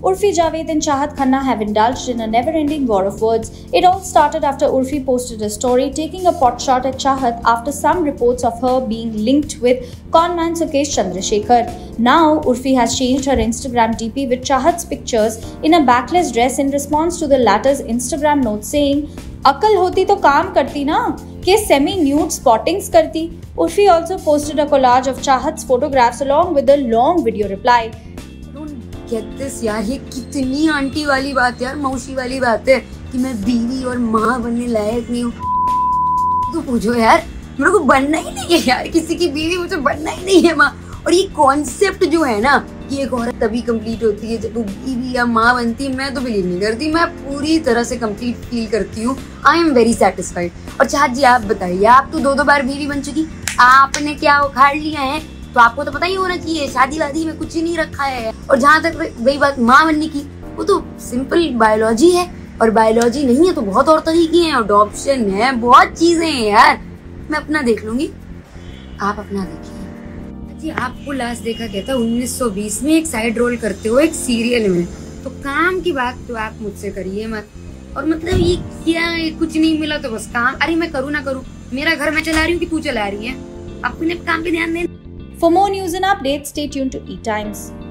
Urfi Javed and Chahat Khanna have indulged in a never-ending war of words. It all started after Urfi posted a story taking a potshot at Chahat after some reports of her being linked with conman Sukesh Chandrasekhar. Now, Urfi has changed her Instagram DP with Chahat's pictures in a backless dress in response to the latter's Instagram note saying, "Akal hoti to kaam karti na, ke semi-nude spottings karti." Urfi also posted a collage of Chahat's photographs along with a long video reply. Get this यार, ये कितनी aunty वाली बात यार, मौसी वाली बात है कि मैं बीवी और माँ बनने लायक नहीं हूँ। तो पूछो यार, मेरे को बनना ही नहीं है यार, किसी की बीवी मुझे बनना ही नहीं है माँ। और ये कॉन्सेप्ट जो है ना कि एक औरत तभी कंप्लीट होती है जब वो बीवी या माँ बनती है, मैं तो बिलीव नहीं करती। मैं पूरी तरह से कंप्लीट फील करती हूँ। I am very satisfied. और चाहत जी आप बताइए, आप तो दो बार बीवी बन चुकी, आपने क्या उखाड़ लिया है? तो आपको तो पता ही होना चाहिए शादी वादी में कुछ ही नहीं रखा है। और जहाँ तक वही बात माँ बनने की, वो तो सिंपल बायोलॉजी है, और बायोलॉजी नहीं है तो बहुत और तरीके हैं, अडॉप्शन है, बहुत चीजें हैं यार। मैं अपना देख लूंगी, आप अपना देखिए। जी आपको लास्ट देखा क्या था 1920 में एक साइड रोल करते हो एक सीरियल में, तो काम की बात तो आप मुझसे करिए मत। और मतलब ये क्या है, कुछ नहीं मिला तो बस काम, अरे मैं करूँ ना करूँ, मेरा घर मैं चला रही हूँ कि तू चला रही है, अपने काम पे ध्यान दे। For more news and updates, stay tuned to E-Times.